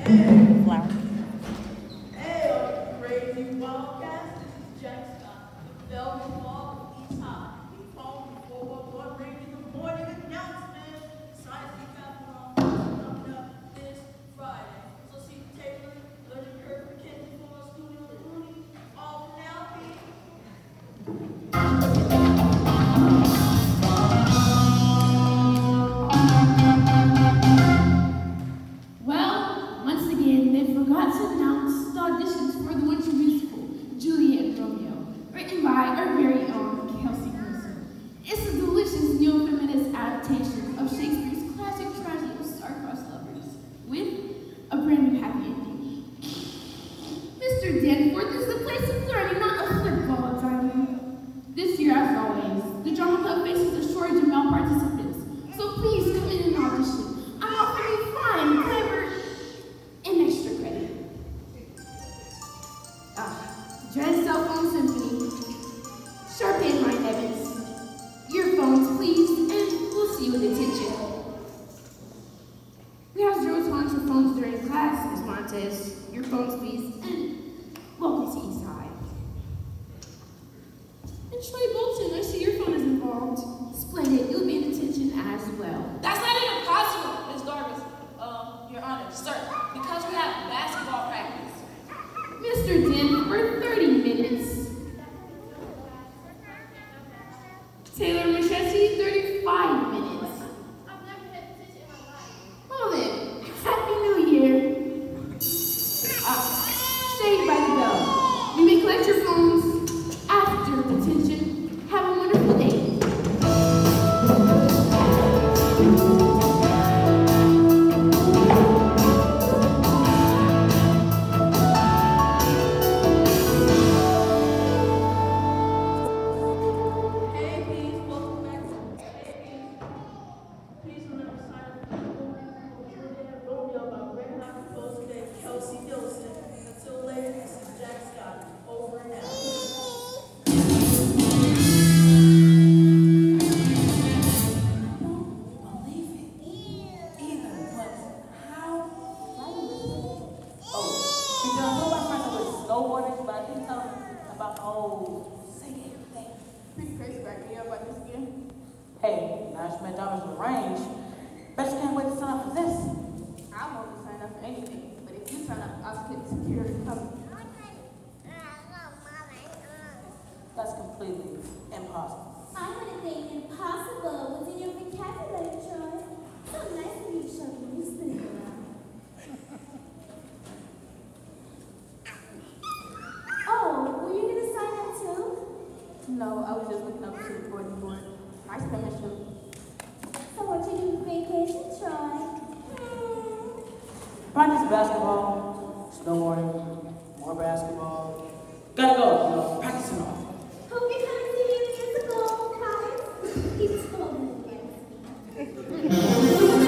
Flower. Hey, all you crazy wildcats, this is Jack Scott. Velvet Ball of East High. We call before what ring in the morning announcement. Science and capital coming up this Friday. So see Taylor, Learning Curve, Mackenzie, Fall Studio, Looney, all now be. Well, once again, they forgot to announce the auditions for the winter musical, Juliet and Romeo, written by our very own Kelsey Wilson. It's a delicious neo-feminist adaptation of Shakespeare's classic tragedy of star-crossed lovers, with a brand new happy ending. Mr. Danforth is the place of learning, not a football diamond. This year, as always, the drama club faces a shortage of male participants, so please come in and audition. I'm offering you fun, clever, and extra credit. Dread Cell Phone Symphony. Sharp and Mind Evans. Earphones, please, and we'll see you in detention. We have 0 tolerance for phones during class, Ms. Montez. Earphones, please, and welcome to East High. And Troy Bolton, I see your phone is involved. Splendid, you'll be in detention as well. That's not even possible, Ms. Darvis. Your Honor, sir, because we have basketball practice. Mr. Danforth, 30 minutes. Taylor Machetti, 35 minutes. I've never had attention in my life. Well then, Happy New Year. Saved by the bell. You may collect your phones after detention. Have a wonderful day. Hey, please, welcome back to please remember sign up for Juliet and Romeo by Red Hot Composer named Kelsey Gilson. Until later, this is Jack Scott. Over and out. Pretty crazy back here about this again. Hey, now you spent dollars in the range. Bet you can't wait to sign up for this. I won't sign up for anything, but if you sign up, I'll get security covered. That's completely impossible. I would have think impossible was in your vocabulary, Troy. So nice of you to show me you spin it around. Oh, were you going to sign up too? No, I was just looking up to the board. Nice commission. So what you do for vacation, Troy? Practice basketball, snowboarding, more basketball. Gotta go, practicing off. Hope you come and see me in the musical, promise? He's holding it.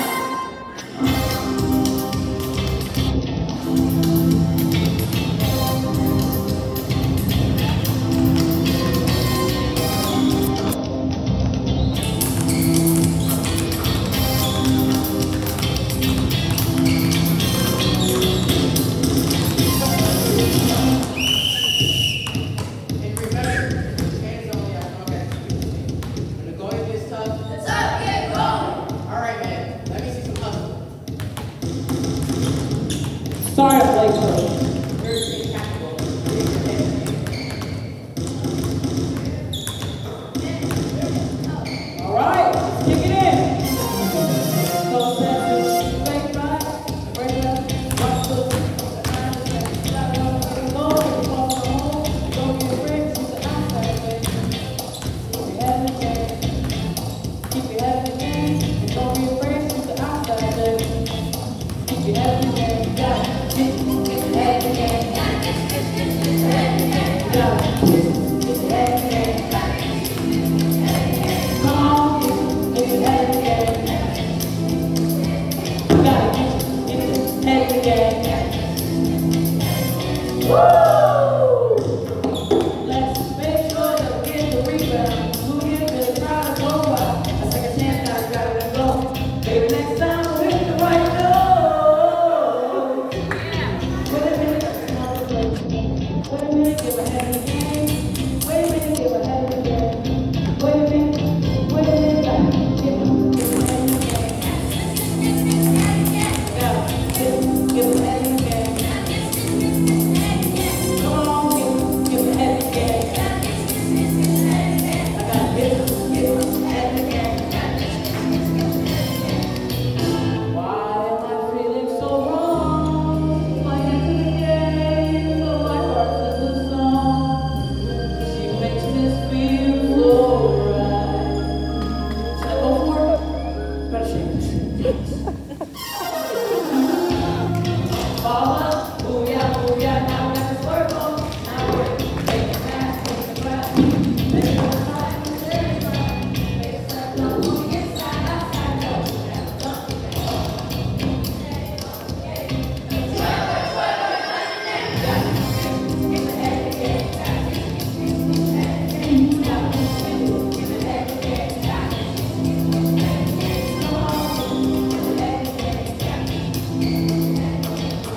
Sorry I'm late, Coach. All right, let's kick it in. So fast, fake right, break left, right foot, go, home, don't get afraid, use the outside way. Keep your head in the game. Keep your head in the game, and don't be afraid, use the outside way. Keep your head in the game, you got it. Keep your head in the game, you got it. Keep your head in the game, you got it. Come on, keep your head in the game. You got it, keep your head in the game. Woo! Let's make sure that we get the rebound. Move it to the crowd and go wild. A second chance, now got it and go. Maybe next time we'll hit the right note.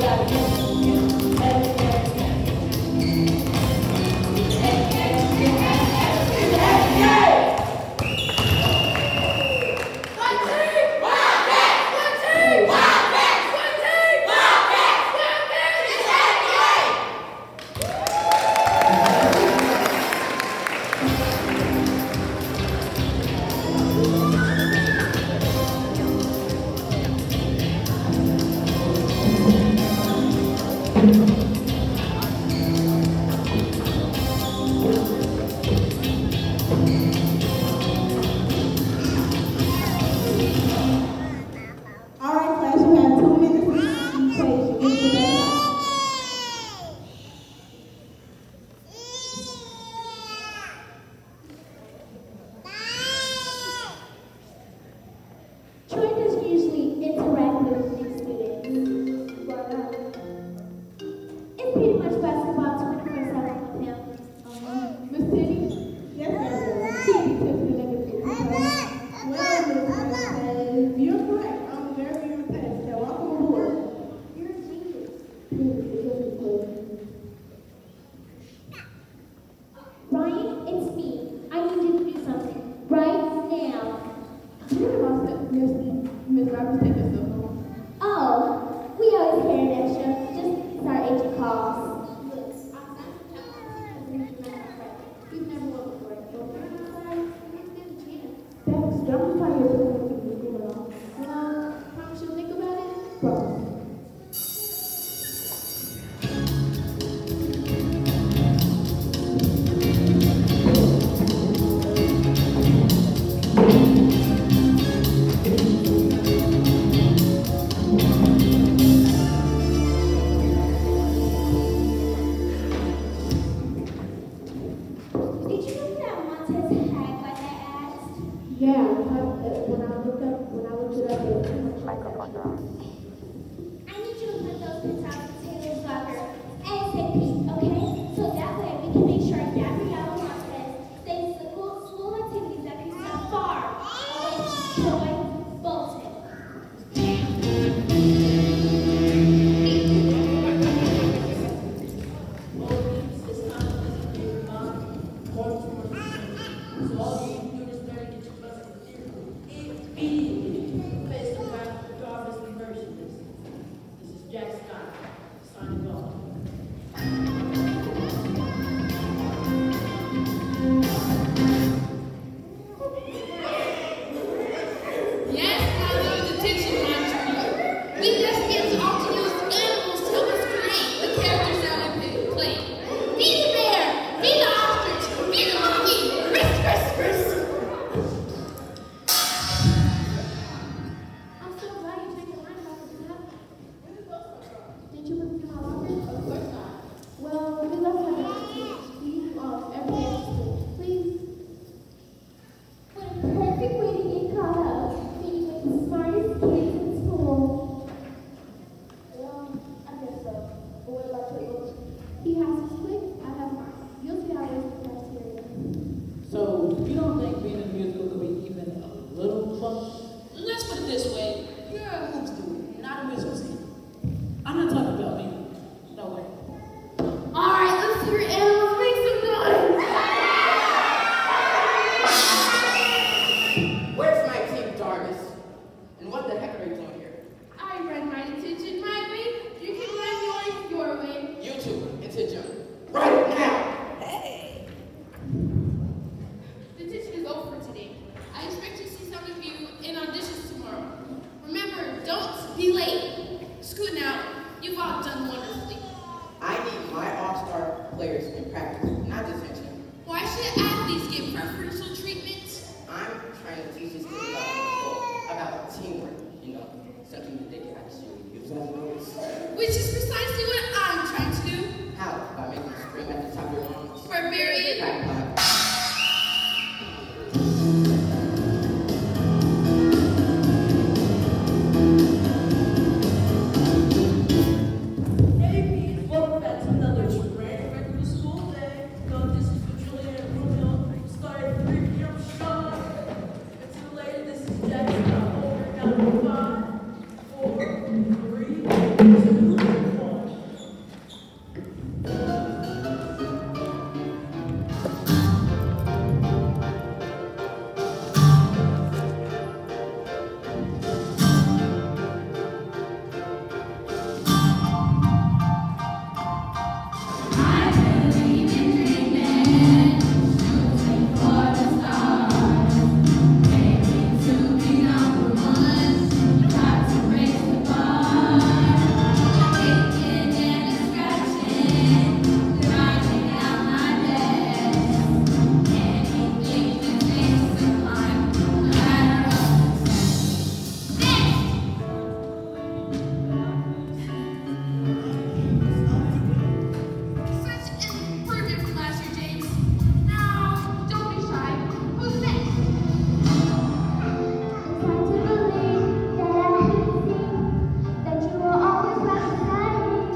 Five, four, three, two, one.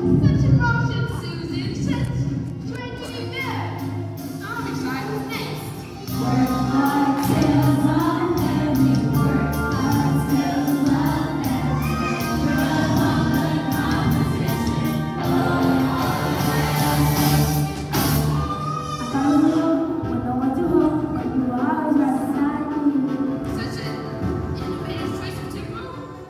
Such emotion, Susan. Such drinking there. I'm excited. Who's next? Work hard till love every work hard till love every run on the competition. I found you when no one to hold, but you were always right beside me. Such an innovative choice of tempo.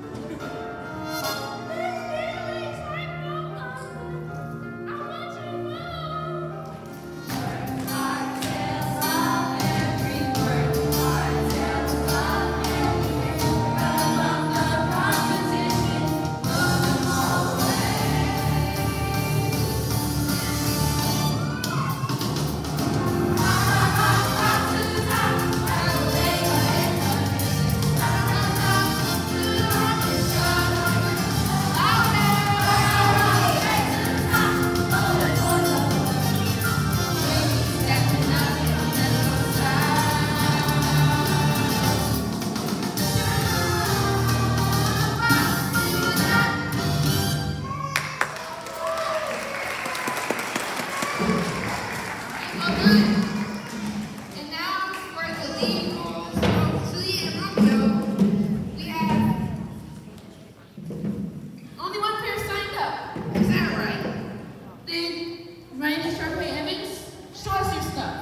And now for the lead roles of Juliet and Romeo, we have only one pair signed up. Is that right? Then, Ryan and Sharpay Evans, show us your stuff.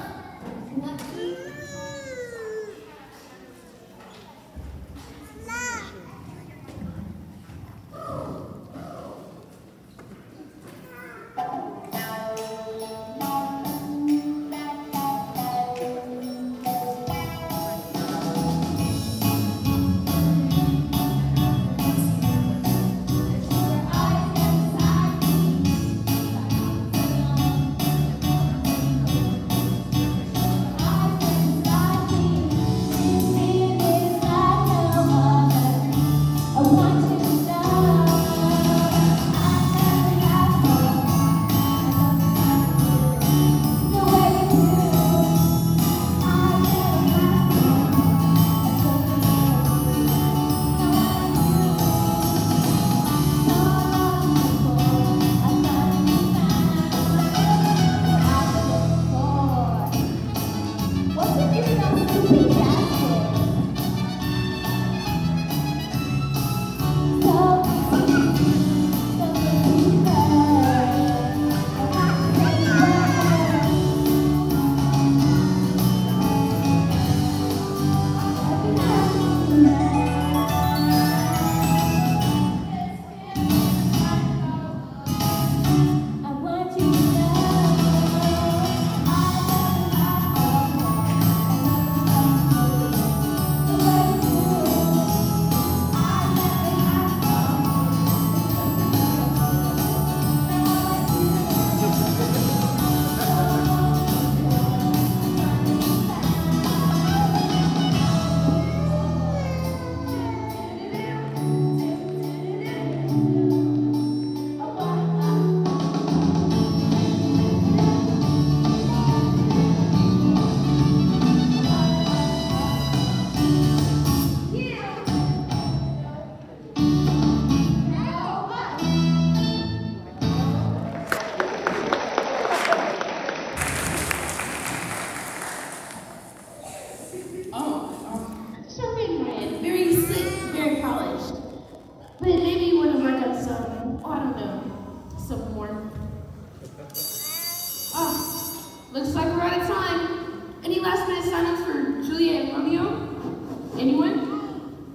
Looks like we're out of time. Any last minute sign-ups for Juliet and Romeo? Anyone?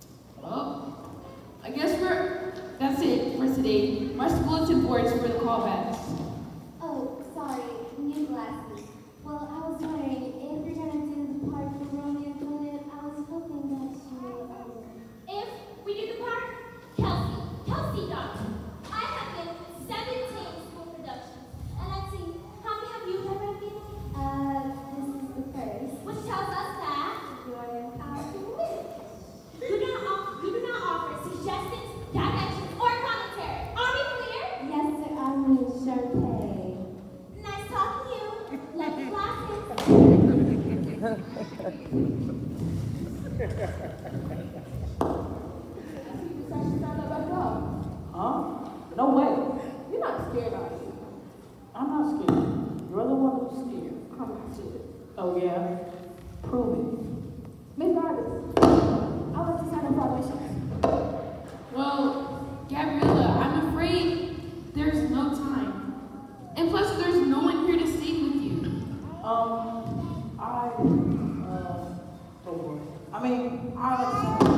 Well, I guess that's it for today. Watch the bulletin boards for the callbacks. Oh, sorry, new glasses. Well, I was wondering if you're gonna do the part for Romeo and Juliet. I was hoping that you. If we do the part, Kelsey, doctor. I have been 17 school productions, and let's see, how many have you ever been? This is the first, which tells us that you're empowered to win. You do not offer suggestions, directions, or commentary. Are we clear? Yes, sir. I mean, Sharpay. Nice talking to you. Let me Huh? No way. You're not yeah. Prove it. Miss Garbus, I want to sign up for auditions. Well, Gabriella, I'm afraid there's no time. And plus, there's no one here to sing with you. Oh boy. I mean, I like to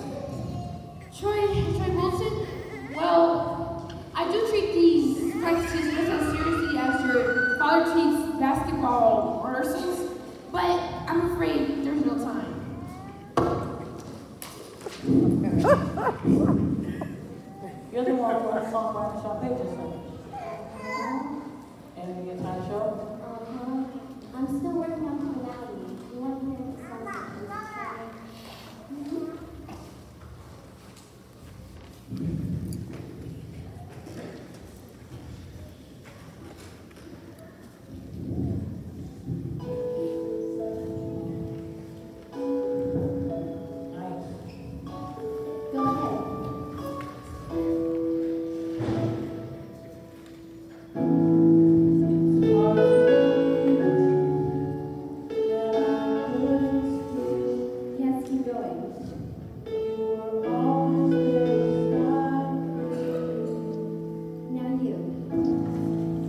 Troy Wilson? Well, I do treat these practices just as seriously as your father treats basketball rehearsals, but I'm afraid there's no time. You're the one who wrote a song by Shantae just sang. And you time to show? I'm still working on tonality. You want to hear the song? Go ahead. Yes, keep going. Now you.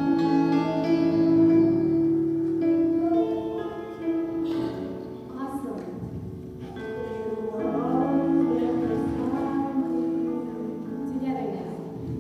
Awesome. Together now.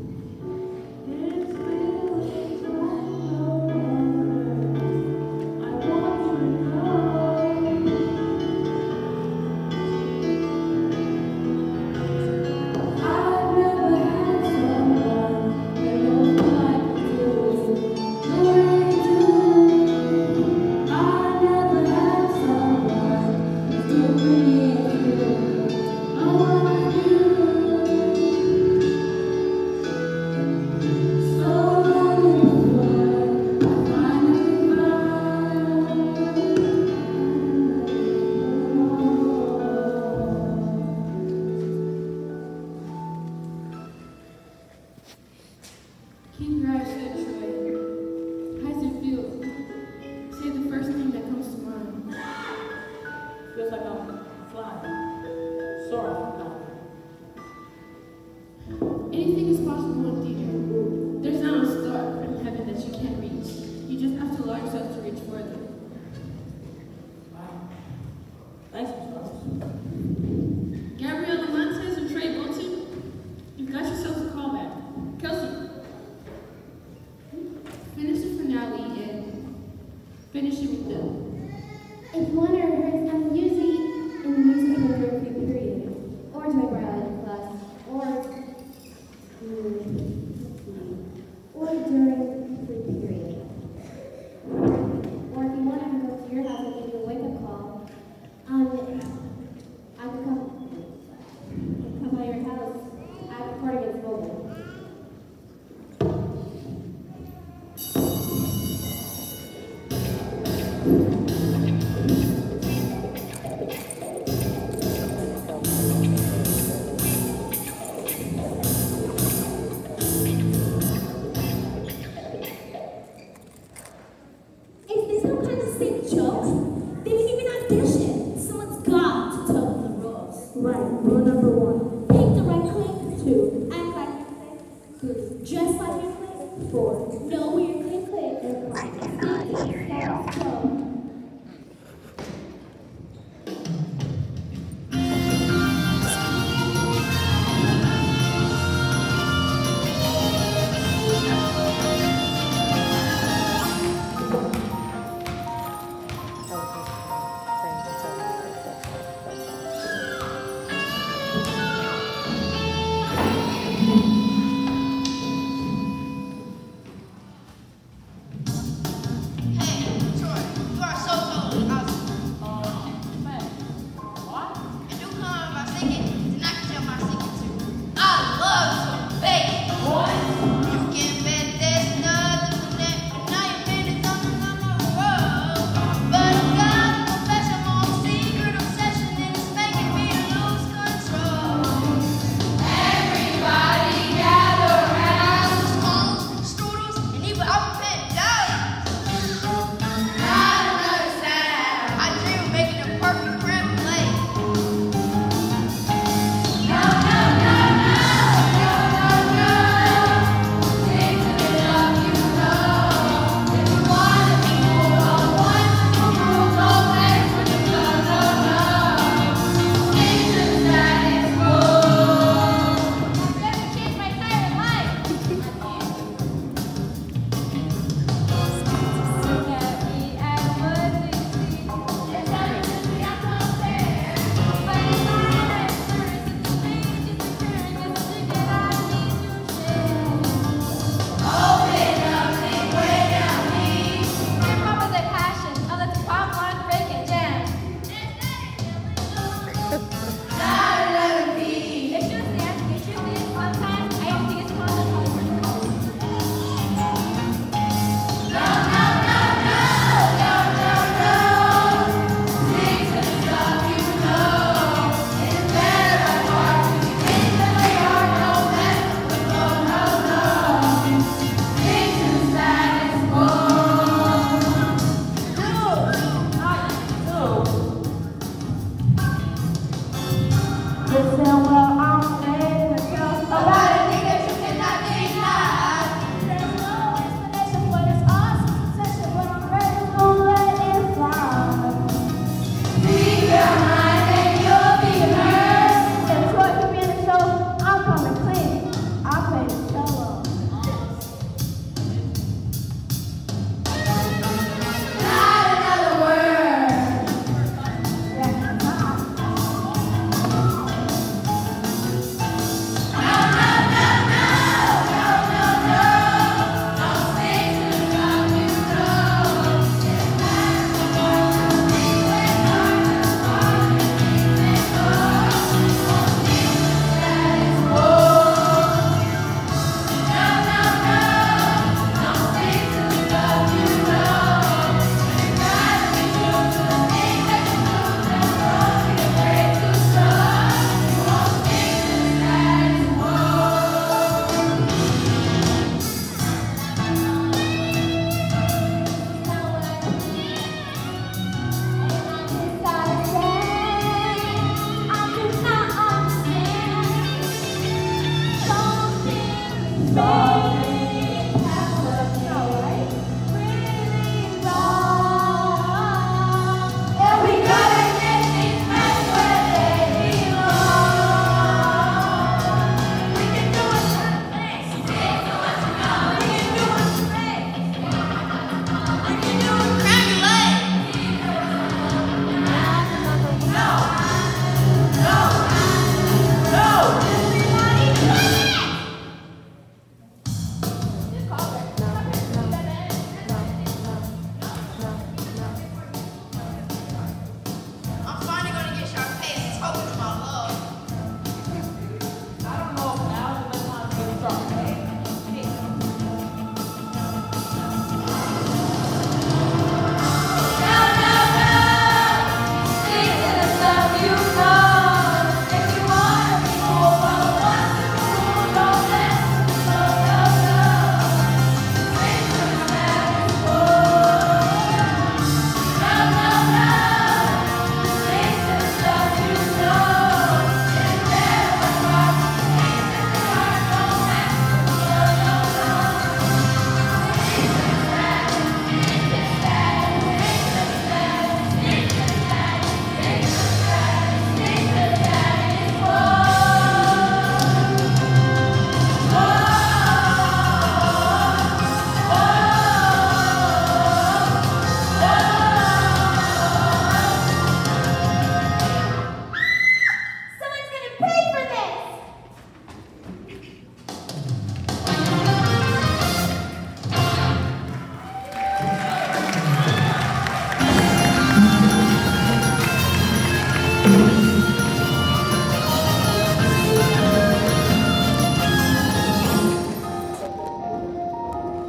Congrats, Troy. How does it feel? Say the first thing that comes to mind. Feels like I'm flying. Soaring. Anything is possible in theater. There's not a star in heaven that you can't reach. You just have to allow yourself to reach further. Wow. Thanks, Miss Rose. Gabriella Montez and Trey Bolton, you've got yourselves a callback. Kelsey, finish the finale and finish it with them. If you want to rehearse, I'm usually in the music choreography period, or to my biology class, or during free period. Or if you want to go to your house and give you a wake-up call, I could come by your house. I have a party against mobile. Is this some kind of sick joke? They didn't even audition. Someone's got to tell them the rules. Right, rule number 1. Pick the right click. 2. Act like you click. 3. Dress like you click. 4. Know where your click click. Stop. Go.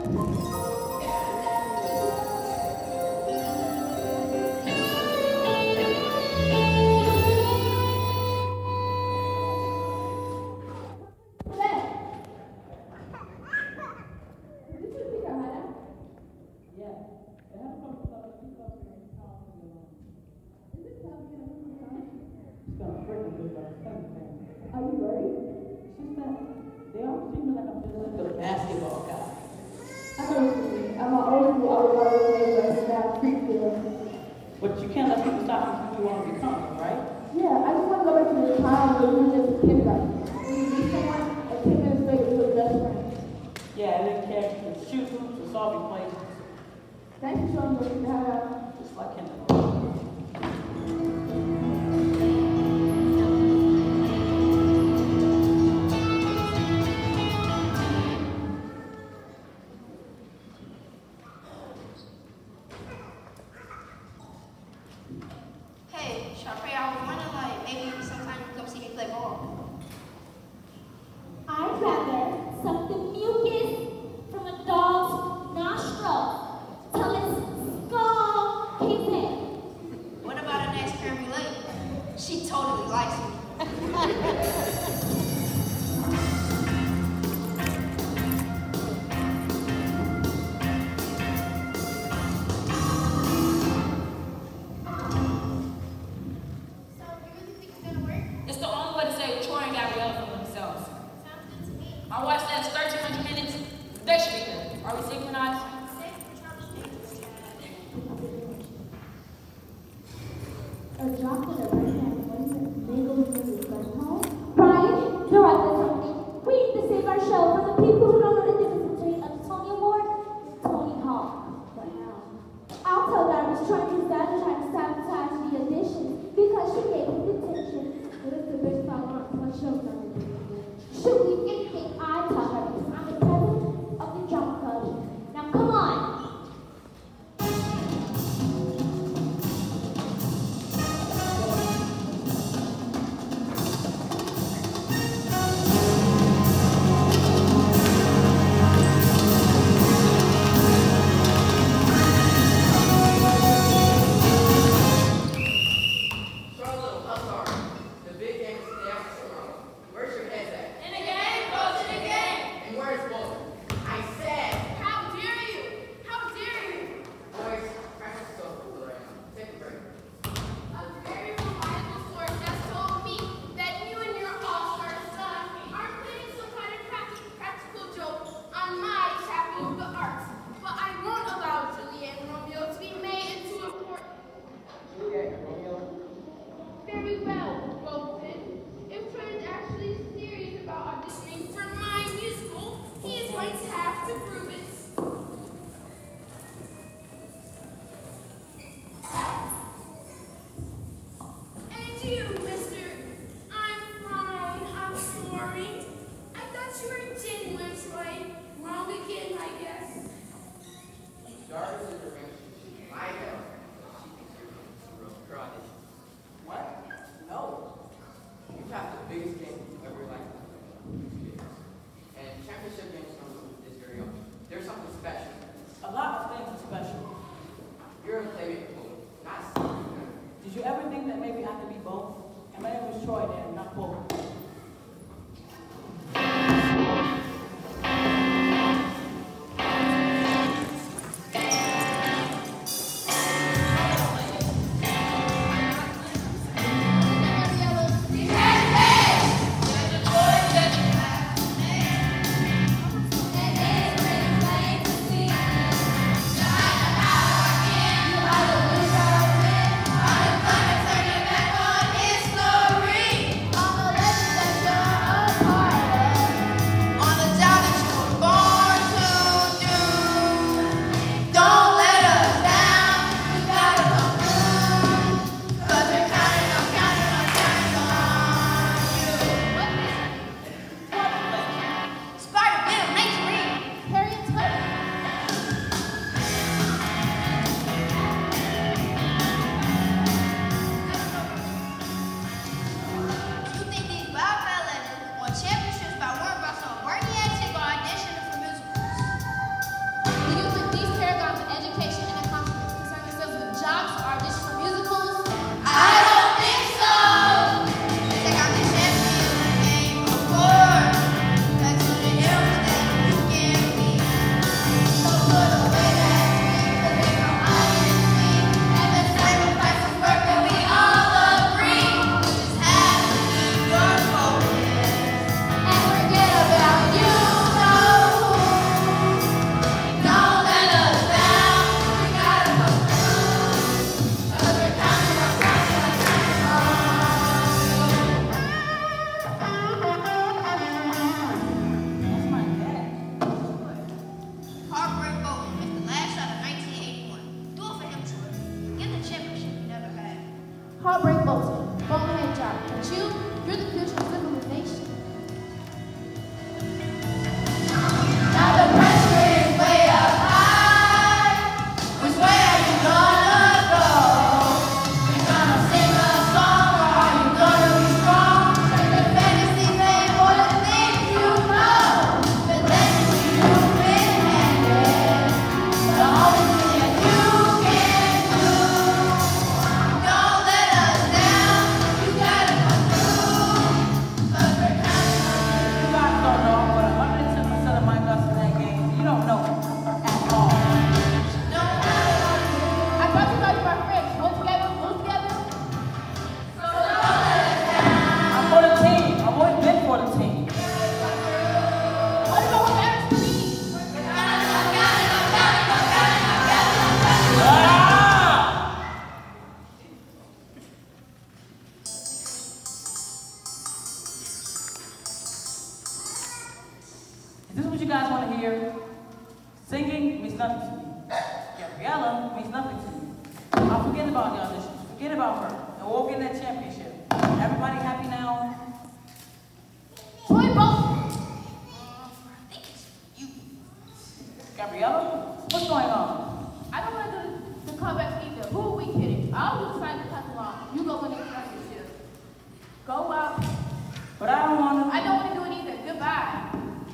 Are you worried? She's not. They all treat me like I'm just like a basketball guy. I know what you mean. I'm an old school, I was always like that free feeling. But you can't let people stop you from who you want to become, right? Yeah, I just want to go back to the time when we were just kindergarten. When you meet someone, and 10 minutes later, you were best friends. Yeah, I didn't care if you could shoot hoops or solve equations. Thanks for showing me what you have. Just like kindergarten. I'd rather suck the mucus from a dog's nostril till its skull caves in. What about an ex creme brulee? She totally likes me. It's the only way to save Troy and Gabriella from themselves. Sounds good to me. My wife says 1,300 minutes. They should be here. Are we synchronized? A drop in the right hand voice and mingle with his gun home. Brian, direct us something. We need to save our show for the people who don't know the difference between a Tony Award and Tony Hawk. Right now. I'll tell Darby's trying his dad is trying to sabotage the audition because she gave him detention. What if the bitch found out my show's not going to be good? Shoot me anything I tell her because I'm the president of the drama club. Now come on. Did you ever think that maybe I could be both? And my name was Troy then, not both. History! means nothing to me. Gabriella means nothing to me. I'll forget about the auditions. Forget about her. And we'll get that championship. Everybody happy now? Toy ball. I think it's you. Gabriella? What's going on? I don't want to do the comeback either. Who are we kidding? I'll do decide to cut along. You go win the championship. Go out. But I don't want to. I don't want to do it either. Goodbye.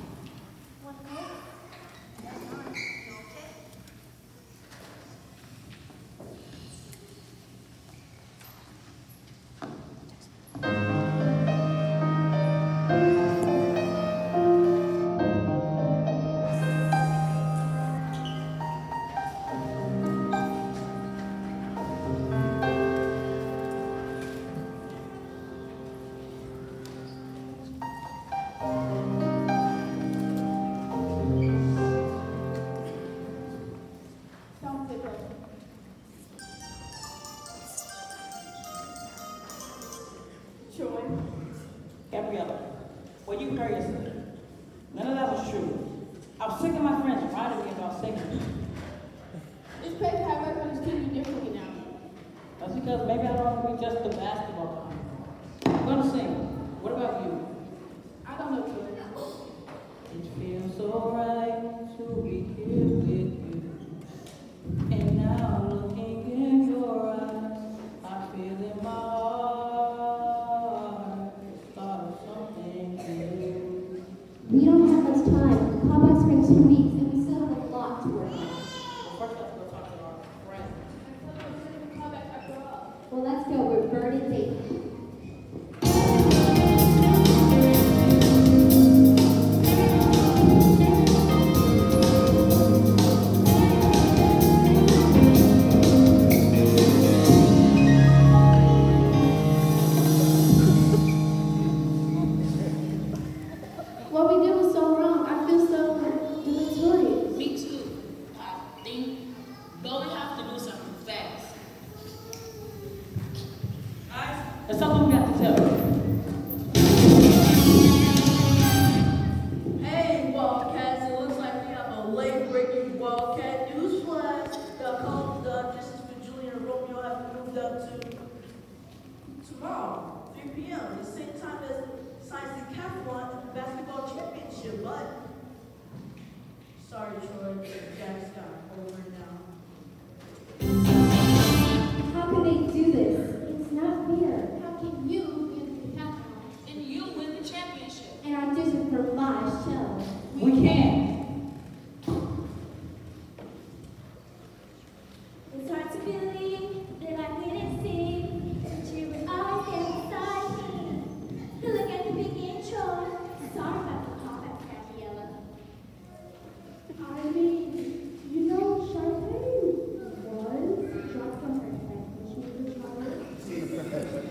Gabriella, well, you heard yourself. None of that was true. I was sick of my friends reminding me about singing. It's crazy how everyone's treating you differently now. That's because maybe I don't want to be just the basketball player. I'm going to sing. What about you? I don't know, Joy. It feels so right to be here with you. And now looking in your eyes, I feel in my heart the start of something new. We don't have much time. Callbacks are in 2 weeks, and we still have a lot to work on. Well, first let's go talk to our friends. Well, let's go. We're burning dating. What we did was so wrong. I feel so deleterious. Me too. I think, but we have to do something fast. Guys, There's something we have to tell you. hey, Wildcats, it looks like we have a late-breaking Wildcat news flash. The auditions for Julian and Romeo have moved up to tomorrow, 3 p.m., the same time as Science Decathlon and basketball championship, but sorry, Troy, Jack's got over now. How can they do this? It's not fair. How can you win the decathlon? And you win the championship. And audition for my show. We can. It's hard to believe that I didn't see that you were always inside me. Look at the big intro. Sorry about the callback, Gabriella. I mean, you know, Sharpay was dropped from her head when she was a child.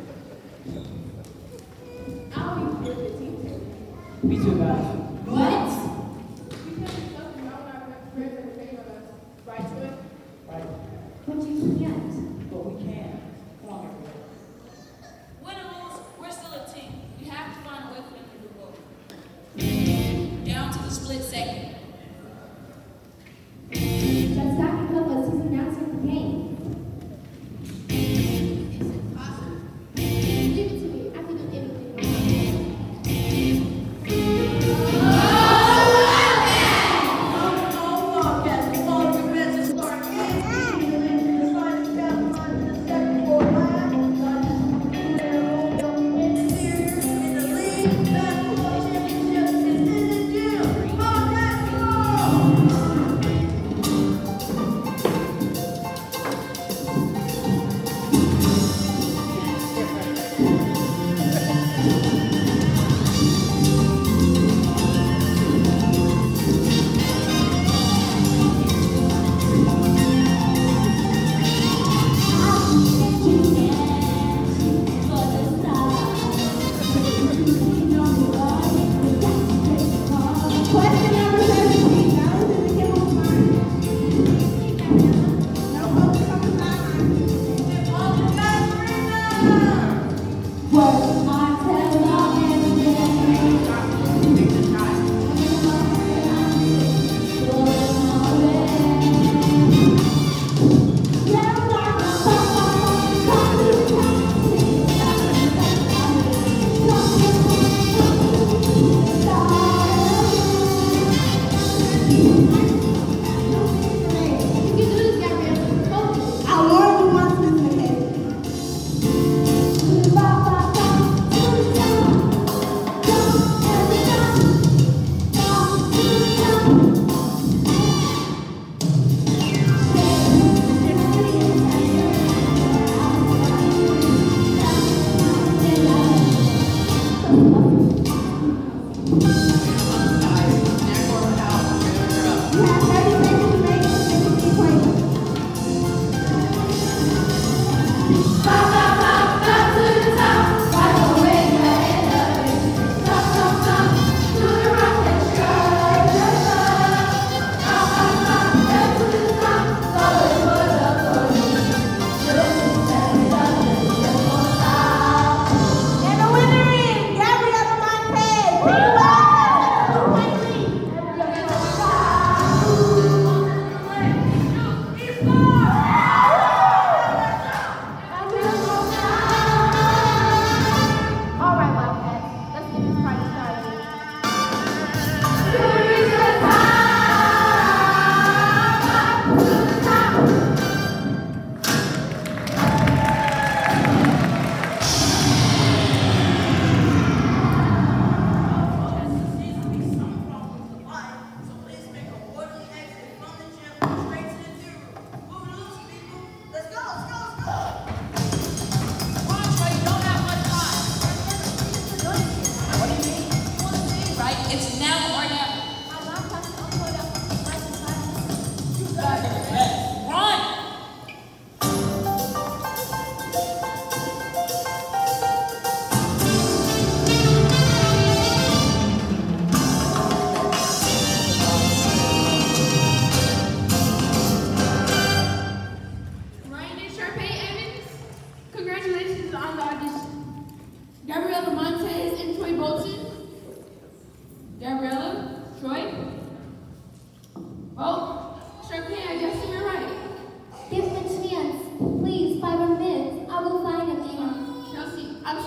I'll be with the team. Me too, guys. What? We can't be talking about our friends and fame of us. Right, Joy? Right. But you can't. But we can. Come on, Gabriella. Win or lose, we're still a team. We have to find a way for them to do both. Down to the split second. But Scott can help us. He's an announcer of the game. It's impossible. Leave it to me. I can do anything.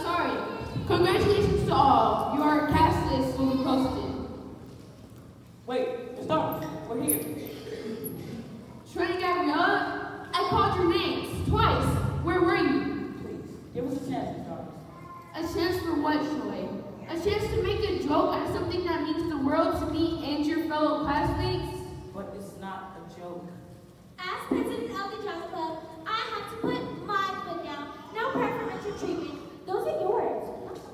sorry. Congratulations to all. Your cast list will be posted. Wait, it's done. We're here. Trey and Gabriella, I called your names twice. Where were you? Please, give us a chance, Miss Jarvis. A chance for what, Troy? A chance to make a joke out of something that means the world to me and your fellow classmates? But it's not a joke. As president of the Drama Club, I have to put my foot down. No preferential treatment. Those are yours.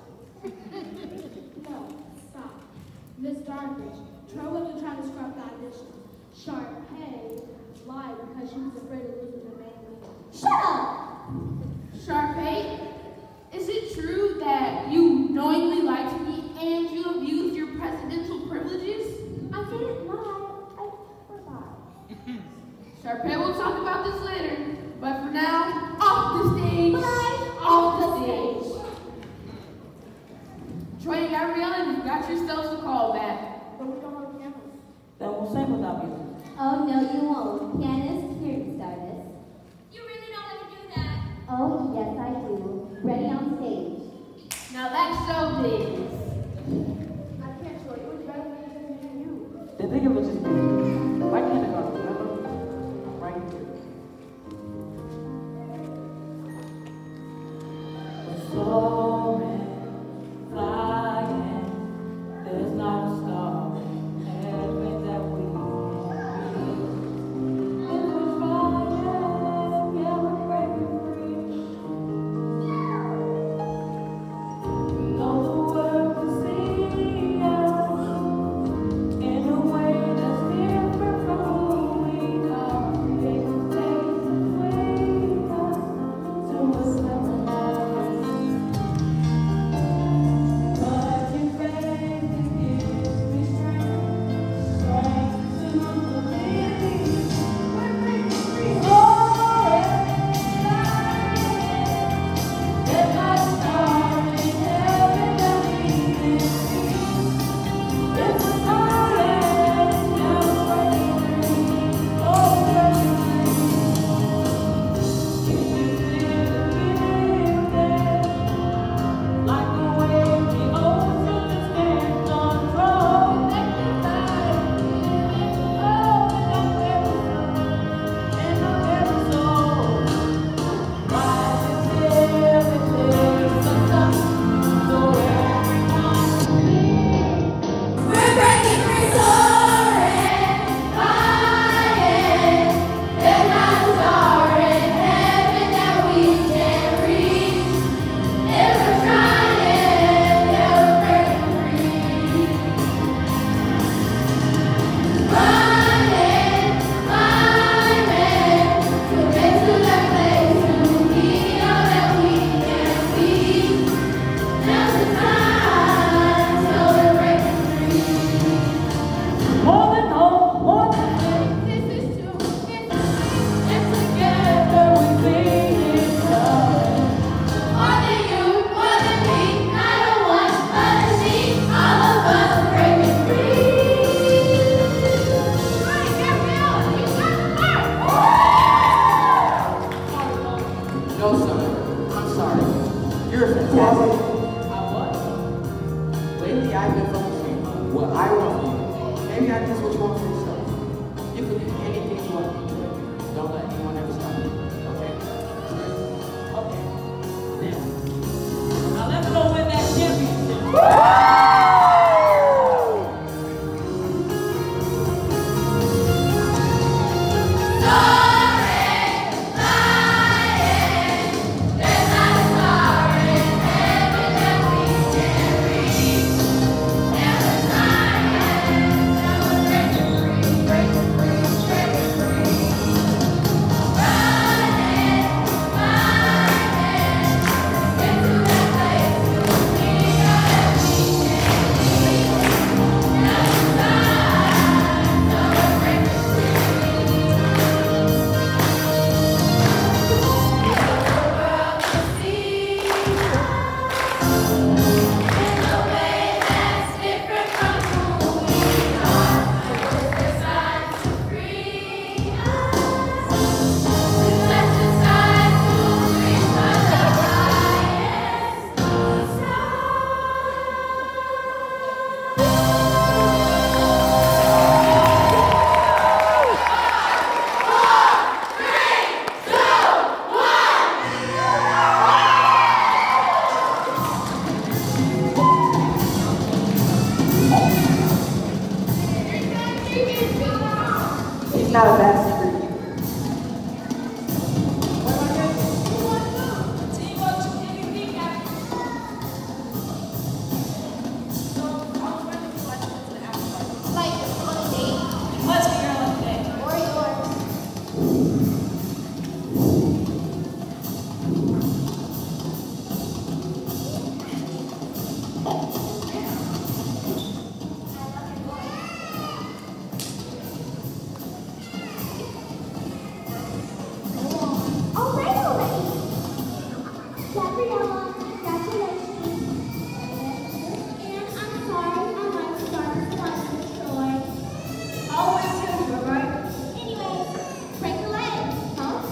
No, stop. Miss Darvish, Troy wasn't trying to scrap the audition. Sharpay lied because she was afraid of losing the main lead. Shut up! Sharpay, is it true that you knowingly lied to me and you abused your presidential privileges? I didn't lie. I forgot. Sharpay, we'll talk about this later, but for now, off the stage! Bye. Off the stage! Troy and Gabriella, you got yourselves a call back. But we don't have cameras. Then we'll sing without music. Oh, no, you won't. Pianist, here you Stardust. You really don't want to do that. Oh, yes, I do. Ready on stage. Now that's showbiz. I can't show you. It was better than you. Then think of it just like kindergarten, remember? I'm right here. Soaring, flying, there's not a star in heaven that we see. If we're flying, yeah, we're breaking free. We know the world. It's not a bad secret. Like on a date What's your girl like today? or yours. All right already. Gabriella, congratulations. And I'm sorry I might start this one destroyed. Always him, alright? Anyway, break the leg, huh?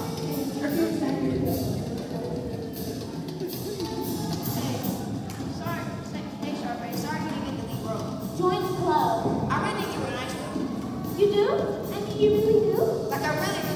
Hey, Sharpay, sorry you didn't get the lead role. Join the club. I really think you were nice one. You do? I mean, you really do? Like I really